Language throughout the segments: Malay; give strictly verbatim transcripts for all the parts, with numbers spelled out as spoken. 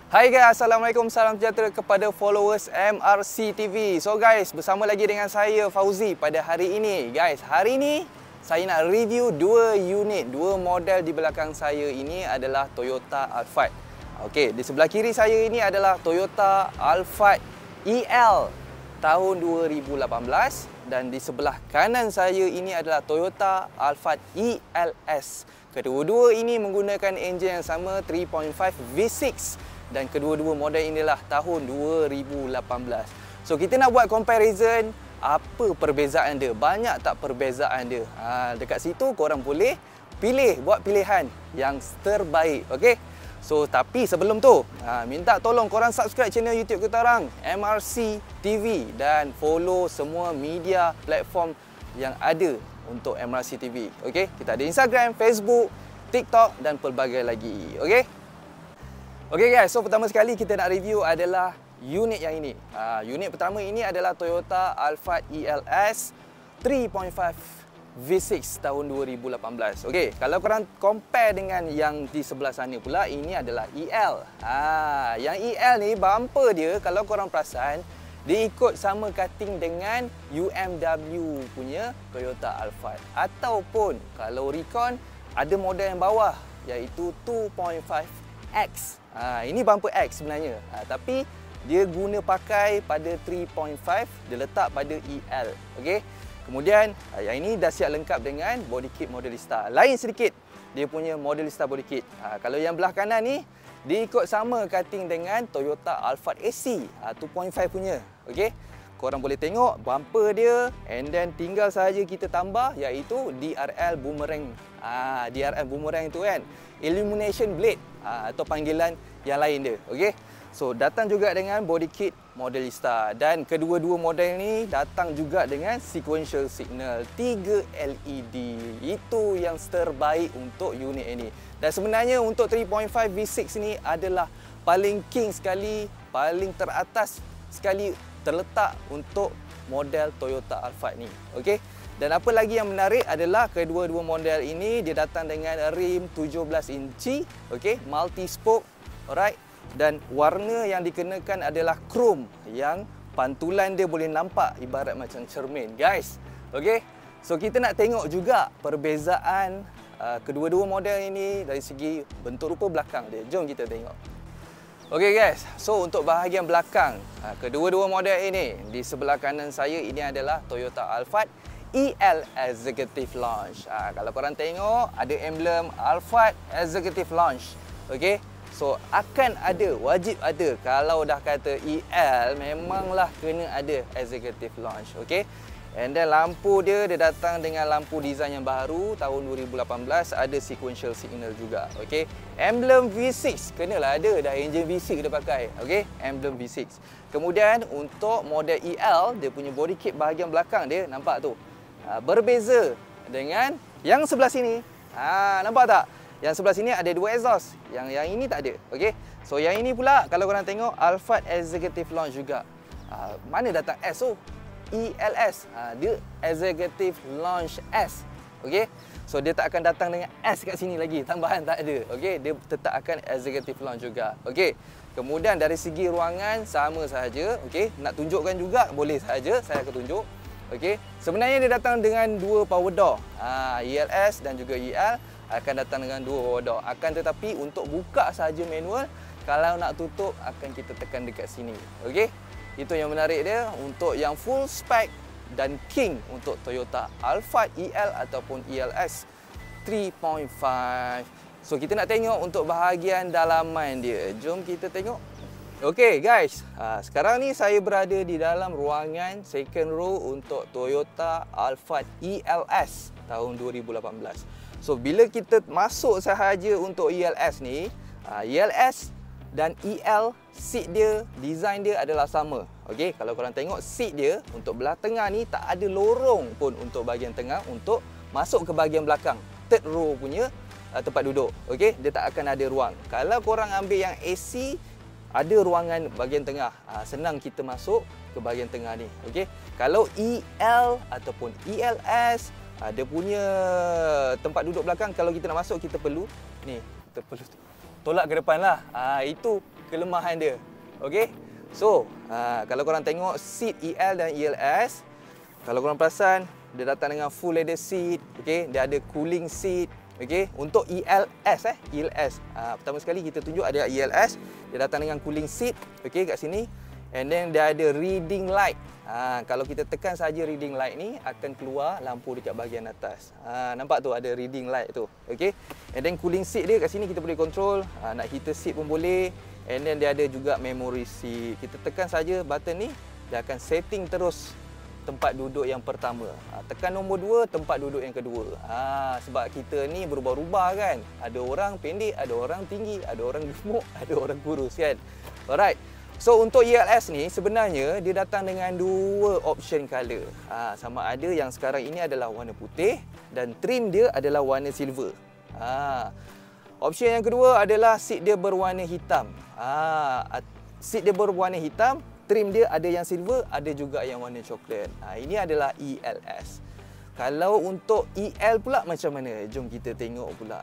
Hai guys, Assalamualaikum, salam sejahtera kepada followers M R C T V. So guys, bersama lagi dengan saya Fauzi pada hari ini. Guys, hari ini saya nak review dua unit, dua model di belakang saya ini adalah Toyota Alphard. Okey, di sebelah kiri saya ini adalah Toyota Alphard E L tahun dua ribu lapan belas dan di sebelah kanan saya ini adalah Toyota Alphard E L S. Kedua-dua ini menggunakan enjin yang sama three point five V six. Dan kedua-dua model inilah tahun dua ribu lapan belas. So kita nak buat comparison, apa perbezaan dia, banyak tak perbezaan dia. Ha, dekat situ korang boleh pilih, buat pilihan yang terbaik. Okay? So tapi sebelum tu, ha, minta tolong korang subscribe channel YouTube kita orang M R C T V dan follow semua media platform yang ada untuk M R C T V. Okay? Kita ada Instagram, Facebook, TikTok dan pelbagai lagi. Okay? Okey guys, so pertama sekali kita nak review adalah unit yang ini. Ha, unit pertama ini adalah Toyota Alphard E L S three point five V six tahun dua ribu lapan belas. Okey, kalau korang compare dengan yang di sebelah sana pula, ini adalah E L. Ha, yang E L ni bumper dia kalau korang perasan, dia ikut sama cutting dengan U M W punya Toyota Alphard. Ataupun kalau Recon ada model yang bawah iaitu two point five X. Ha, ini bumper X sebenarnya. Ha, tapi dia guna pakai pada three point five, dia letak pada E L. Okey. Kemudian yang ini dah siap lengkap dengan body kit Modelista. Lain sedikit dia punya Modelista body kit. Ha, kalau yang belah kanan ni dia ikut sama cutting dengan Toyota Alphard A C, ha, two point five punya. Okey. Korang boleh tengok bumper dia, and then tinggal sahaja kita tambah iaitu D R L boomerang. Ah, D R L boomerang itu kan illumination blade, ah, atau panggilan yang lain dia. Okey. So datang juga dengan body kit Modelista dan kedua-dua model ni datang juga dengan sequential signal tiga L E D. Itu yang terbaik untuk unit ini. Dan sebenarnya untuk three point five V six ni adalah paling king sekali, paling teratas sekali terletak untuk model Toyota Alphard ni. Okey. Dan apa lagi yang menarik adalah kedua-dua model ini dia datang dengan rim tujuh belas inci, okey, multi spoke, alright. Dan warna yang dikenakan adalah chrome yang pantulan dia boleh nampak ibarat macam cermin, guys. Okey. So kita nak tengok juga perbezaan uh, kedua-dua model ini dari segi bentuk rupa belakang dia. Jom kita tengok. Okey guys, so untuk bahagian belakang, kedua-dua model ini, di sebelah kanan saya ini adalah Toyota Alphard E L Executive Lounge. Ha, kalau korang tengok, ada emblem Alphard Executive Lounge. Okey, so akan ada, wajib ada. Kalau dah kata E L, memanglah kena ada Executive Lounge. Okey. And then lampu dia, dia datang dengan lampu design yang baru tahun dua ribu lapan belas, ada sequential signal juga. Okey. Emblem V six kenalah ada, dah enjin V six dia pakai. Okey, emblem V six. Kemudian untuk model E L, dia punya body kit bahagian belakang dia nampak tu. Ha, berbeza dengan yang sebelah sini. Ha, nampak tak? Yang sebelah sini ada dua exhaust, yang yang ini tak ada. Okey. So yang ini pula kalau korang tengok Alphard Executive Lounge juga. Ha, mana datang S tu? E L S, ha, dia Executive Lounge S. Okey. So dia tak akan datang dengan S kat sini lagi, tambahan tak ada. Okey, dia tetap akan Executive Lounge juga. Okey. Kemudian dari segi ruangan sama sahaja. Okey, nak tunjukkan juga boleh sahaja, saya akan tunjuk. Okey. Sebenarnya dia datang dengan dua power door. Ha, E L S dan juga E L akan datang dengan dua power door. Akan tetapi untuk buka sahaja manual, kalau nak tutup akan kita tekan dekat sini. Okey. Itu yang menarik dia untuk yang full spec dan king untuk Toyota Alphard E L ataupun E L S three point five. So kita nak tengok untuk bahagian dalaman dia. Jom kita tengok. Okey guys, ha, sekarang ni saya berada di dalam ruangan second row untuk Toyota Alphard E L S tahun dua ribu lapan belas. So bila kita masuk sahaja untuk E L S ni, ha, E L S dan E L, seat dia, design dia adalah sama. Okey, kalau korang tengok seat dia untuk belah tengah ni tak ada lorong pun untuk bahagian tengah untuk masuk ke bahagian belakang. Third row punya uh, tempat duduk. Okey, dia tak akan ada ruang. Kalau korang ambil yang A C, ada ruangan bahagian tengah. Uh, senang kita masuk ke bahagian tengah ni. Okey, kalau E L ataupun E L S, uh, dia punya tempat duduk belakang kalau kita nak masuk kita perlu ni, kita perlu tolak ke depan lah. Ha, itu kelemahan dia. Okey. So, ha, kalau korang tengok seat E L dan E L S, kalau korang perasan, dia datang dengan full leather seat, okey, dia ada cooling seat, okey. Untuk E L S eh, E L S. Ha, pertama sekali kita tunjuk ada E L S, dia datang dengan cooling seat, okey, kat sini. And then dia ada reading light. Ha, kalau kita tekan saja reading light ni akan keluar lampu dekat bahagian atas. Ha, nampak tu ada reading light tu, okey. And then cooling seat dia kat sini kita boleh control, ha, nak heater seat pun boleh. And then dia ada juga memory seat. Kita tekan saja button ni, dia akan setting terus tempat duduk yang pertama. Ha, tekan nombor dua, tempat duduk yang kedua. Ha, sebab kita ni berubah-ubah kan. Ada orang pendek, ada orang tinggi, ada orang gemuk, ada orang kurus kan. Alright. So untuk E L S ni sebenarnya dia datang dengan dua option color. Ha, sama ada yang sekarang ini adalah warna putih dan trim dia adalah warna silver. Ha, option yang kedua adalah seat dia berwarna hitam. Ha, seat dia berwarna hitam, trim dia ada yang silver, ada juga yang warna coklat. Ha, ini adalah E L S. Kalau untuk E L pula macam mana? Jom kita tengok pula.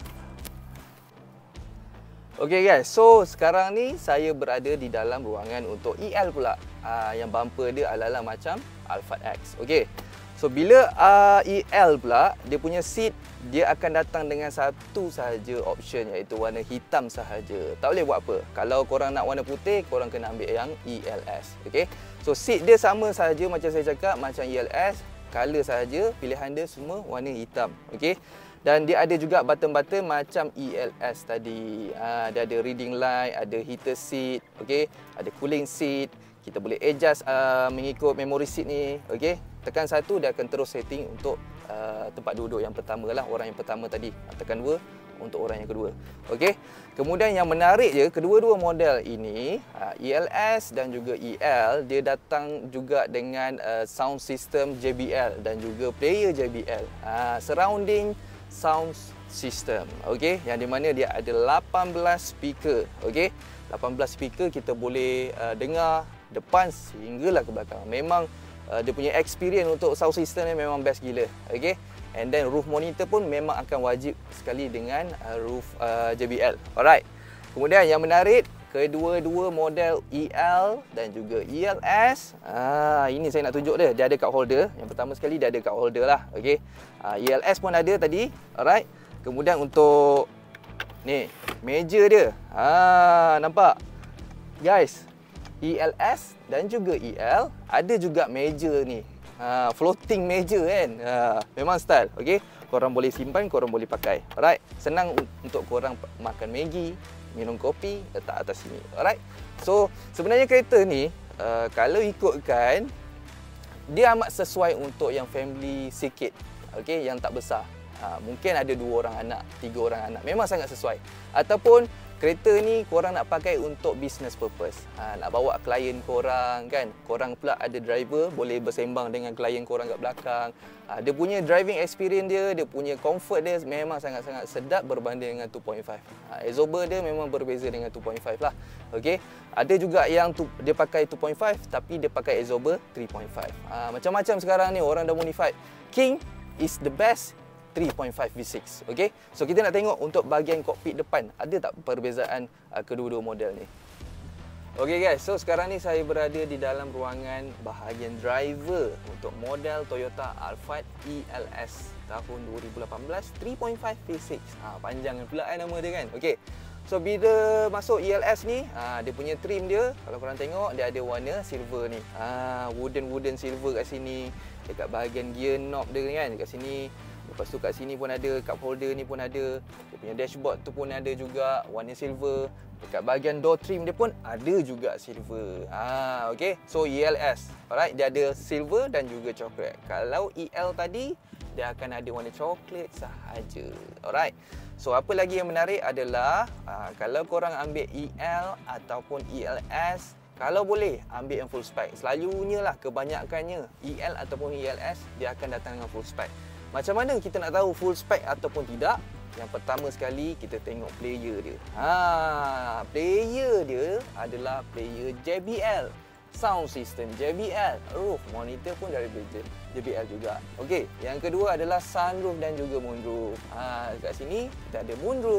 Okey guys, so sekarang ni saya berada di dalam ruangan untuk E L pula. Uh, yang bumper dia adalah macam Alphard X. Okey. So bila uh, E L pula, dia punya seat dia akan datang dengan satu sahaja option, iaitu warna hitam sahaja. Tak boleh buat apa. Kalau korang nak warna putih, korang kena ambil yang E L S. Okey. So seat dia sama sahaja macam saya cakap, macam E L S, color sahaja, pilihan dia semua warna hitam. Okey. Dan dia ada juga button-button macam E L S tadi. Ha, dia ada reading light, ada heater seat, okay? Ada cooling seat. Kita boleh adjust uh, mengikut memory seat ni. Okay? Tekan satu, dia akan terus setting untuk uh, tempat duduk yang pertama lah. Orang yang pertama tadi. Tekan dua untuk orang yang kedua. Okay? Kemudian yang menarik je, kedua-dua model ini, uh, E L S dan juga E L, dia datang juga dengan uh, sound system J B L dan juga player J B L. Uh, surrounding sound system, okey, yang di mana dia ada lapan belas speaker, okey. lapan belas speaker kita boleh uh, dengar depan sehinggalah ke belakang. Memang uh, dia punya experience untuk sound system ni memang best gila, okey. And then roof monitor pun memang akan wajib sekali dengan uh, roof uh, J B L. Alright. Kemudian yang menarik, kedua-dua model E L dan juga E L S, ah, ini saya nak tunjuk dia. Dia ada cup holder. Yang pertama sekali dia ada cup holder lah. Okay. Ah, E L S pun ada tadi. Alright. Kemudian untuk ni, meja dia. Ah, nampak? Guys, E L S dan juga E L ada juga meja ni. Ah, floating meja kan. Ah, memang style. Okay. Korang boleh simpan, korang boleh pakai. Alright. Senang untuk korang makan Maggi, minum kopi, letak atas sini. Alright. So, sebenarnya kereta ni, uh, kalau ikutkan, dia amat sesuai untuk yang family sikit. Okay, yang tak besar. Uh, mungkin ada dua orang anak, tiga orang anak. Memang sangat sesuai. Ataupun, kereta ni korang nak pakai untuk business purpose. Ha, nak bawa klien korang kan. Korang pula ada driver, boleh bersembang dengan klien korang kat belakang. Ha, dia punya driving experience dia, dia punya comfort dia memang sangat-sangat sedap berbanding dengan two point five. Ha, exhaust dia memang berbeza dengan two point five lah. Okey. Ada juga yang tu, dia pakai two point five tapi dia pakai exhaust three point five. Ha, macam-macam sekarang ni orang dah modified. King is the best three point five V six. Okey. So kita nak tengok untuk bahagian kokpit depan, ada tak perbezaan uh, kedua-dua model ni. Okey guys, so sekarang ni saya berada di dalam ruangan bahagian driver untuk model Toyota Alphard E L S tahun dua ribu lapan belas three point five V six. Ha, panjang pula eh nama dia kan. Okey. So bila masuk E L S ni, ha, dia punya trim dia, kalau korang tengok dia ada warna silver ni. Ha, wooden-wooden silver kat sini, dekat bahagian gear knob dia kan, dekat sini. Lepas tu kat sini pun ada, cup holder ni pun ada. Dia punya dashboard tu pun ada juga warna silver. Dekat bahagian door trim dia pun ada juga silver. Ha, okay. So E L S, alright, dia ada silver dan juga coklat. Kalau E L tadi, dia akan ada warna coklat sahaja. Alright. So apa lagi yang menarik adalah ha, kalau korang ambil E L ataupun E L S, kalau boleh ambil yang full spec. Selalunya lah kebanyakannya E L ataupun E L S dia akan datang dengan full spec. Macam mana kita nak tahu full spec ataupun tidak? Yang pertama sekali kita tengok player dia. Ha, player dia adalah player J B L. Sound system J B L. Roof monitor pun dari J B L juga. Okey, yang kedua adalah sunroof dan juga moonroof. Ha, dekat sini kita ada moonroof.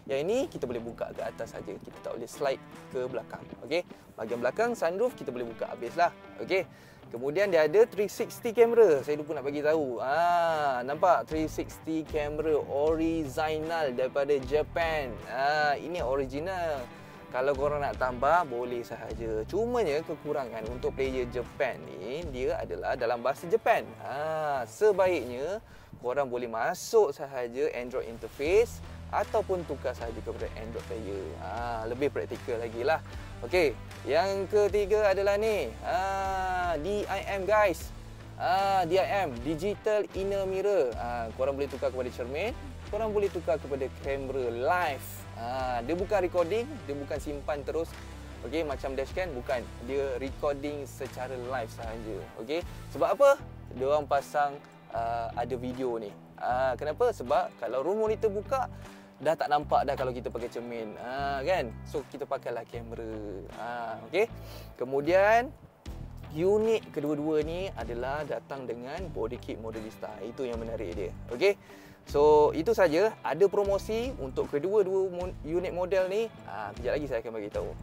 Yang ini kita boleh buka ke atas saja. Kita tak boleh slide ke belakang. Okey. Bahagian belakang sunroof kita boleh buka habislah. Okey. Kemudian dia ada three sixty kamera. Saya lupa nak bagi tahu. Ah, nampak three sixty kamera original daripada Japan. Ah, ini original. Kalau korang nak tambah boleh sahaja. Cumanya kekurangan untuk player Japan ni dia adalah dalam bahasa Japan. Ah, sebaiknya korang boleh masuk sahaja Android interface ataupun tukar sahaja kepada Android player. Ah, lebih praktikal lagi lah. Okey, yang ketiga adalah ni. Ah, D I M guys. Ah, D I M, Digital Inner Mirror. Ah, korang boleh tukar kepada cermin, korang boleh tukar kepada kamera live. Ah, dia bukan recording, dia bukan simpan terus. Okey, macam dashcam bukan. Dia recording secara live sahaja. Okey. Sebab apa? Dia orang pasang uh, ada video ni. Ah, kenapa? Sebab kalau room monitor buka dah tak nampak dah kalau kita pakai cermin. Ha, kan? So kita pakailah kamera. Ha, okey. Kemudian unit kedua-dua ni adalah datang dengan body kit Modelista. Itu yang menarik dia. Okey. So itu saja. Ada promosi untuk kedua-dua unit model ni. Ha, kejap lagi saya akan bagi tahu.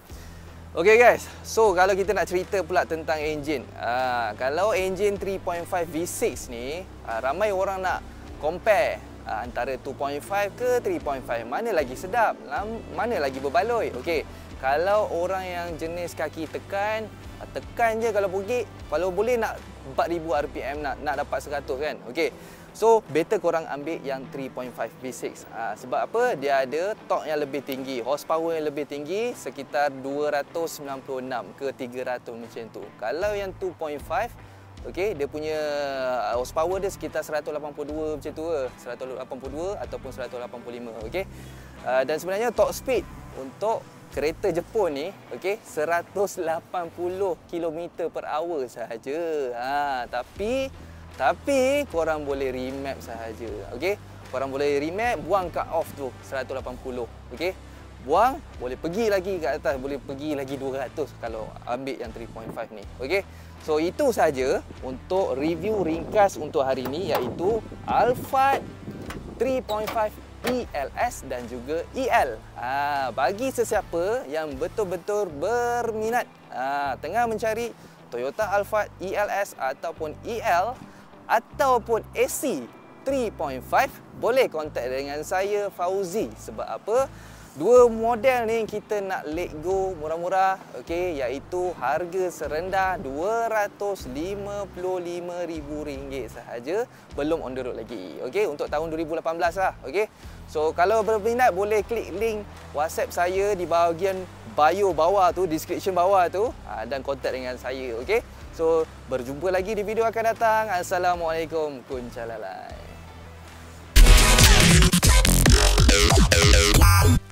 Okey guys. So kalau kita nak cerita pula tentang enjin. Ha, kalau enjin three point five V six ni, ha, ramai orang nak compare antara two point five ke three point five, mana lagi sedap, mana lagi berbaloi. Okey, kalau orang yang jenis kaki tekan, tekan je kalau pergi, kalau boleh nak empat ribu R P M, nak nak dapat seratus kan. Okey, so better korang ambil yang three point five V six. ha, sebab apa? Dia ada torque yang lebih tinggi, horsepower yang lebih tinggi, sekitar dua ratus sembilan puluh enam ke tiga ratus macam tu. Kalau yang two point five, okey, dia punya horsepower dia sekitar seratus lapan puluh dua macam tu ke, seratus lapan puluh dua ataupun seratus lapan puluh lima. Okey. Uh, dan sebenarnya top speed untuk kereta Jepun ni, okey, seratus lapan puluh kilometer per hour sahaja. Ha, tapi tapi korang boleh remap sahaja. Okey. Korang boleh remap, buang cut off tu seratus lapan puluh. Okey. Buang, boleh pergi lagi ke atas, boleh pergi lagi dua ratus kalau ambil yang three point five ni. Okey. So itu saja untuk review ringkas untuk hari ini, iaitu Alphard three point five E L S dan juga E L. Ha, bagi sesiapa yang betul-betul berminat, ha, tengah mencari Toyota Alphard E L S ataupun E L ataupun A C three point five, boleh kontak dengan saya Fauzi. Sebab apa? Dua model ni kita nak let go murah-murah, okey, iaitu harga serendah dua ratus lima puluh lima ribu ringgit sahaja, belum on the road lagi. Okey, untuk tahun dua ribu lapan belas lah. Okey. So kalau berminat boleh klik link WhatsApp saya di bahagian bio bawah tu, description bawah tu, dan kontak dengan saya. Okey. So berjumpa lagi di video akan datang. Assalamualaikum. Kuncalalai.